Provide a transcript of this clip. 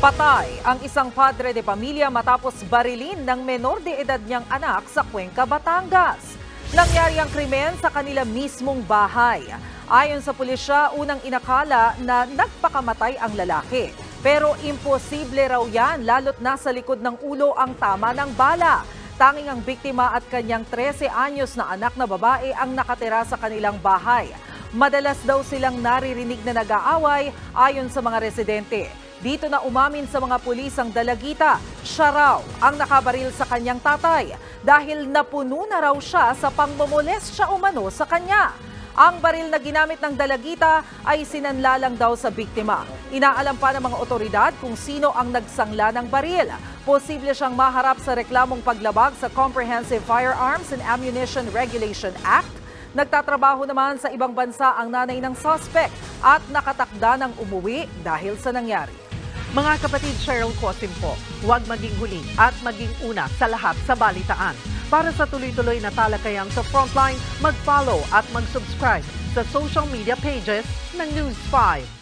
Patay ang isang padre de pamilya matapos barilin ng menor de edad niyang anak sa Cuenca, Batangas. Nangyari ang krimen sa kanila mismong bahay. Ayon sa pulisya, unang inakala na nagpakamatay ang lalaki. Pero imposible raw yan lalo't nasa likod ng ulo ang tama ng bala. Tanging ang biktima at kanyang 13 anyos na anak na babae ang nakatira sa kanilang bahay. Madalas daw silang naririnig na nag-aaway ayon sa mga residente. Dito na umamin sa mga pulis ang dalagita, siya raw ang nakabaril sa kanyang tatay dahil napuno na raw siya sa pangmomolestya umano sa kanya. Ang baril na ginamit ng dalagita ay sinanlalang daw sa biktima. Inaalam pa ng mga otoridad kung sino ang nagsangla ng baril. Posible siyang maharap sa reklamong paglabag sa Comprehensive Firearms and Ammunition Regulation Act. Nagtatrabaho naman sa ibang bansa ang nanay ng suspect at nakatakda ng umuwi dahil sa nangyari. Mga kapatid, Cheryl Cosim po, huwag maging huli at maging una sa lahat sa balitaan. Para sa tuloy-tuloy na talakayang sa Frontline, mag-follow at mag-subscribe sa social media pages ng News 5.